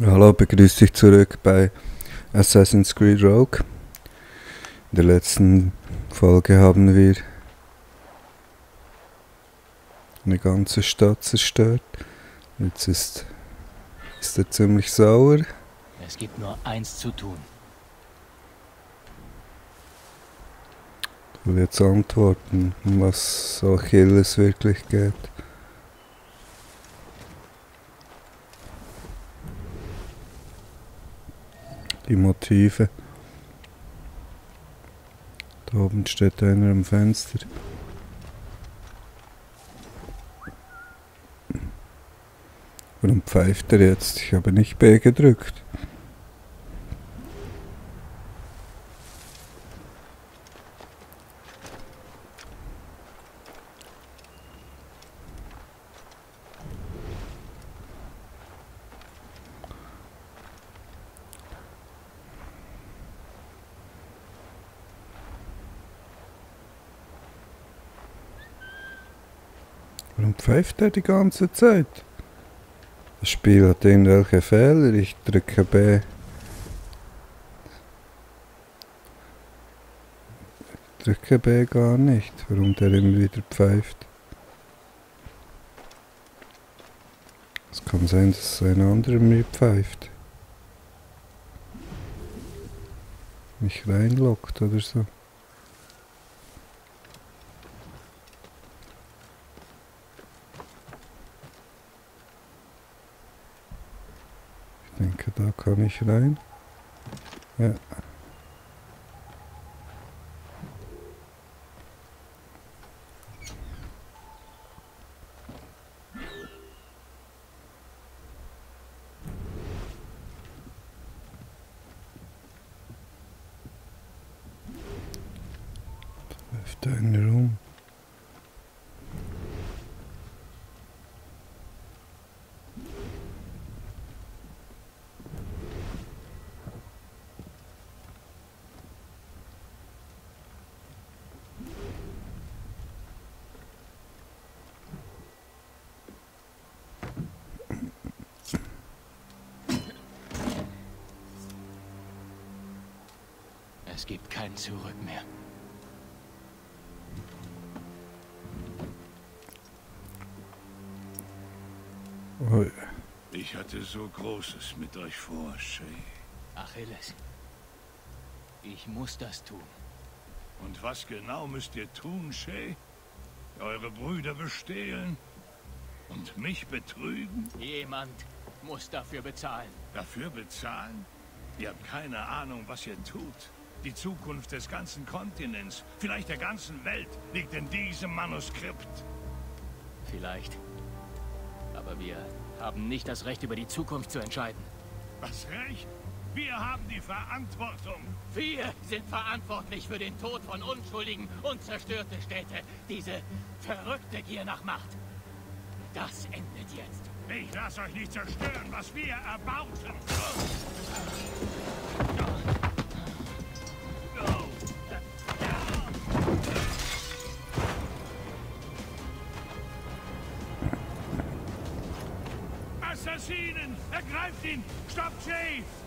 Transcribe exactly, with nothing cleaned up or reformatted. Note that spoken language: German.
Hallo, begrüße dich zurück bei Assassin's Creed Rogue. In der letzten Folge haben wir eine ganze Stadt zerstört. Jetzt ist, ist er ziemlich sauer. Es gibt nur eins zu tun. Ich will jetzt antworten, um was Achilles wirklich geht. Die Motive. Da oben steht einer am Fenster. Warum pfeift er jetzt? Ich habe nicht B gedrückt. Warum pfeift er die ganze Zeit? Das Spiel hat irgendwelche Fehler. Ich drücke B. Ich drücke B gar nicht. Warum der immer wieder pfeift? Es kann sein, dass ein anderer mir pfeift. Mich reinlockt oder so. Ich denke, da kann ich rein. Ja. Da läuft einer rum. Es gibt kein Zurück mehr. Oh. Ich hatte so Großes mit euch vor, Shay. Achilles, ich muss das tun. Und was genau müsst ihr tun, Shay? Eure Brüder bestehlen? Und mich betrügen? Jemand muss dafür bezahlen. Dafür bezahlen? Ihr habt keine Ahnung, was ihr tut. Die Zukunft des ganzen Kontinents, vielleicht der ganzen Welt, liegt in diesem Manuskript. Vielleicht. Aber wir haben nicht das Recht, über die Zukunft zu entscheiden. Was Recht? Wir haben die Verantwortung. Wir sind verantwortlich für den Tod von Unschuldigen und zerstörte Städte. Diese verrückte Gier nach Macht. Das endet jetzt. Ich lasse euch nicht zerstören, was wir erbauten. Assassinen! Ergreift ihn! Stoppt Shay!